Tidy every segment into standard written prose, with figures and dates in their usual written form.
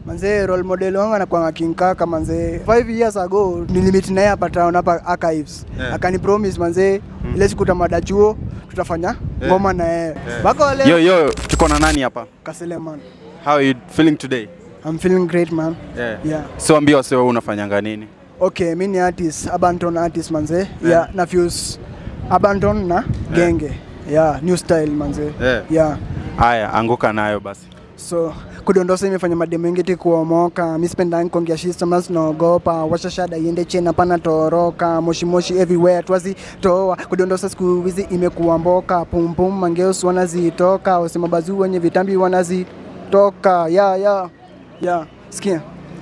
Manze role model wangu anakuwa King Kaka manze. 5 years ago nilimit naye hapa town hapa Archives. Akani promise manze ile siku tamadachuo tutafanya ngoma na yeye. Bako wale Yo tuko na nani hapa? Kaseleman. How are you feeling today? I'm feeling great man. Yeah. So ambia wase wewe unafanyanga nini? Okay, mimi ni artist, Abanton artist manze. Yeah, na fuse Abanton na genge. Yeah, new style manze. Yeah. Haya, anguka nayo basi. So kudondosa imefanya mademo mengi kuomoka, mimi spenda nkongia shista mas naogopa, washa shada iende chena pana toroka, moshi everywhere twazi toa, kudondosa siku hizi imekuwa mboka, pum pum mangeos wanazitoka, wasema bazu wenye vitambi wanazitoka. Yeah, sikia.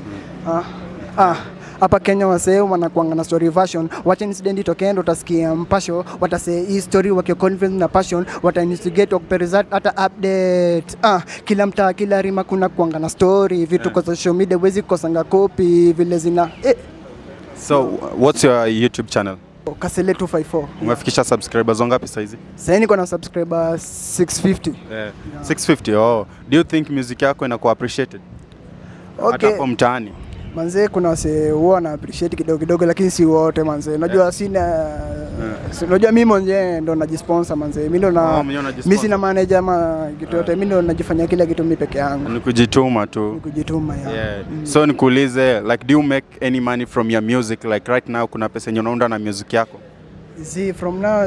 Hapa Kenya wasee wanakuanga na story version, wacha incident itokee ndo utasikia mpasho, watasee hii story wakio confidence na passion, wata instigate wakuperesat hata update. Kila mtaa kila rima kuna kuanga na story, vitu kwa social media wezi kosanga copy vile zina So what's your YouTube channel? Kasele 254. Umefikisha subscribers wangapi sasa hizi? Sasa niko na subscribers 650. 650. Oh, do you think music yako inakuwa appreciated? Okay. Hata kwa mtaani. Manze kuna wase huwa na appreciate kidogo lakini si wote manze. Unajua unajua mimi mwenyewe ndo najisponsor manze. Mimi ndo mimi sina manager ama kitu yote. Mimi ndo najifanyia kila kitu mimi peke yangu. Ni kujituma tu. Ni kujituma So nikuulize, like do you make any money from your music? Like right now kuna pesa yenye unaunda na music yako? See, from now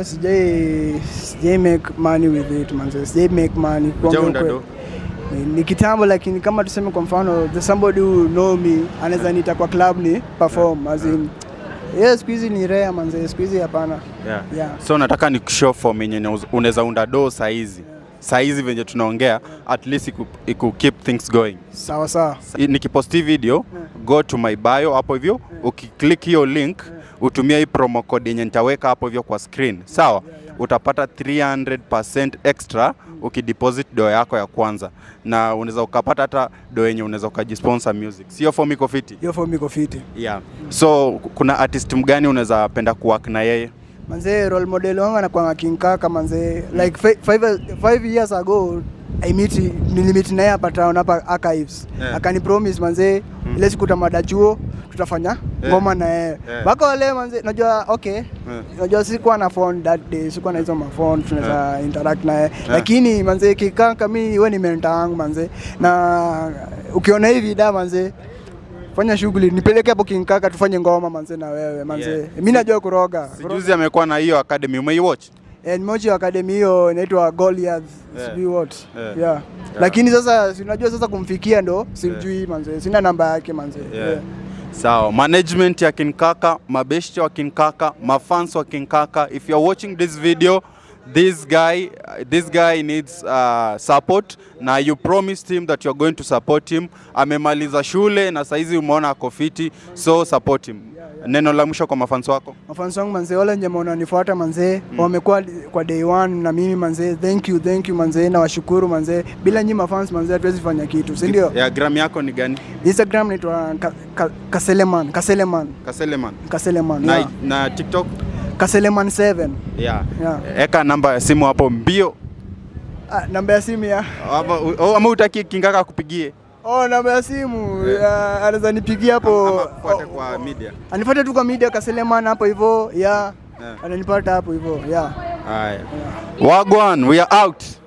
sijai make money with it manze. Sijai make money kwa ni kitambo, lakini kama tuseme kwa mfano somebody who know me anaweza niita kwa club ni perform as in squeeze ni rare manze, squeeze hapana. So nataka ni show for mwenye unaweza unda do saizi venye tunaongea, at least iku keep things going. Sawa. Nikiposti video, go to my bio hapo hivyo, ukiklik hiyo link, utumia hii promo code yenye nitaweka hapo hivyo kwa screen. Sawa? Utapata 300% extra ukideposit do yako ya kwanza, na unaweza ukapata hata do yenye unaweza ukajisponsor music. Sio for Miko Fiti? Hiyo for Miko Fiti. Yeah. So kuna artist mgani unaweza penda kuwork na yeye? Manze role model wangu anakuwa King Kaka manze. Like 5 years ago nilimit naye hapa town hapa Archives. Akani promise manze ile siku tamadachuo tutafanya ngoma na yeye. Bako wale manze najua najua sikuwa na phone that day, sikuwa na hizo phone tunaweza interact naye. Lakini manze Kikaka mimi wewe ni mentor wangu manze. Na ukiona hivi da manze fanya shughuli nipeleke hapo King Kaka tufanye ngoma manze na wewe manze. Mimi najua kuroga. Sijuzi amekuwa na hiyo academy, umeiwatch? Moja academy hiyo inaitwa Goliath. Sijui what. Lakini sasa unajua sasa kumfikia ndo sijui manze. Sina namba yake manze. Sawa, management ya King Kaka, mabeshte wa King Kaka, mafans wa King Kaka, if you are watching this video, this guy needs support, na you promised him that you are going to support him. Amemaliza shule na saizi umeona ako fiti, so support him. Neno la mwisho kwa mafans wako? Mafans wangu manze, wale wenye wananifuata manze, wamekuwa kwa day one na mimi manze. Thank you manze, na washukuru manze. Bila nyinyi mafans manze hatuwezi fanya kitu, si ndio? Gram yako ni gani? Instagram naitwa Kaseleman. Na TikTok? Kaseleman 7. Eka namba ya simu hapo mbio. Namba ya simu ya. Ama utaki King Kaka kupigie? Namba ya simu anaweza nipigia hapo. Ama fuate kwa media. Anifuate tu kwa media Kaseleman hapo hivyo. Ananipata hapo hivyo. Wagwan, we are out.